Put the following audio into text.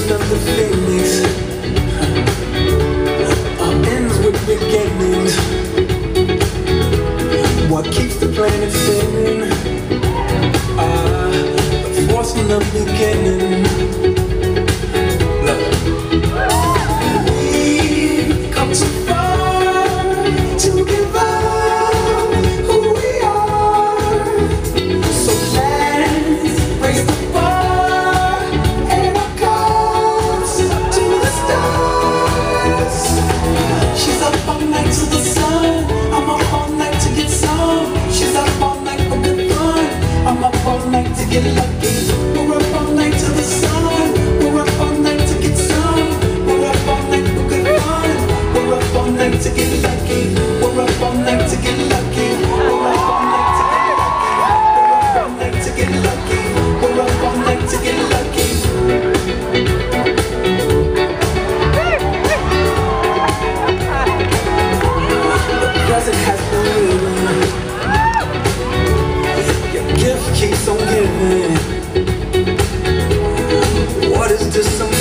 forcing of the feelings ends with beginnings. What keeps the planet spinning? The forcing of beginning. Look, we've come too far to give up who we are. So let's raise the bar and our cups to the stars. She's up all night to the sun. I'm up all night to get some. She's up all night for good fun. I'm up all night to get lucky. We're up all night to the sun. We're up all night to get some. We're up all night for good fun. We're up all night to get lucky. We're up all night to get lucky. We're up all night to get lucky. We're up all night to get lucky. We're up all night to get lucky. The present has no meaning. Your gift keeps on giving. What is this?